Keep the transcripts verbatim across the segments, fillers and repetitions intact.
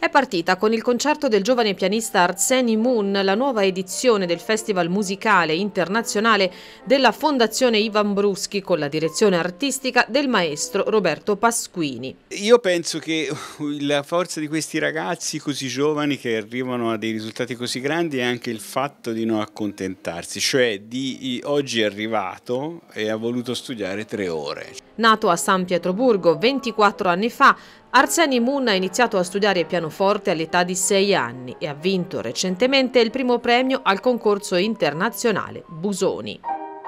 È partita con il concerto del giovane pianista Arseny Moon, la nuova edizione del Festival Musicale Internazionale della Fondazione Ivan Bruschi con la direzione artistica del maestro Roberto Pasquini. Io penso che la forza di questi ragazzi così giovani che arrivano a dei risultati così grandi è anche il fatto di non accontentarsi, cioè di oggi è arrivato e ha voluto studiare tre ore. Nato a San Pietroburgo ventiquattro anni fa, Arseny Moon ha iniziato a studiare pianoforte all'età di sei anni e ha vinto recentemente il primo premio al concorso internazionale Busoni.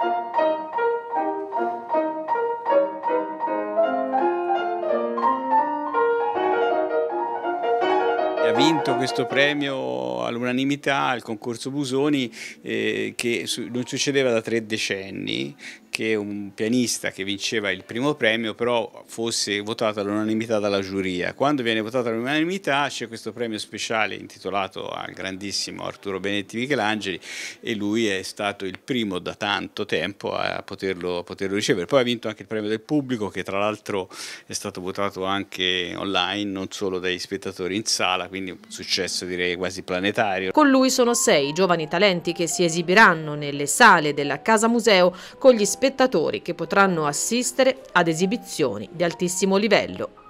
Ha vinto questo premio all'unanimità al concorso Busoni eh, che non succedeva da tre decenni, che un pianista che vinceva il primo premio però fosse votato all'unanimità dalla giuria. Quando viene votato all'unanimità c'è questo premio speciale intitolato al grandissimo Arturo Benedetti Michelangeli e lui è stato il primo da tanto tempo a poterlo, a poterlo ricevere. Poi ha vinto anche il premio del pubblico, che tra l'altro è stato votato anche online, non solo dai spettatori in sala, quindi un successo direi quasi planetario. Con lui sono sei giovani talenti che si esibiranno nelle sale della Casa Museo con gli spettatori che potranno assistere ad esibizioni di altissimo livello.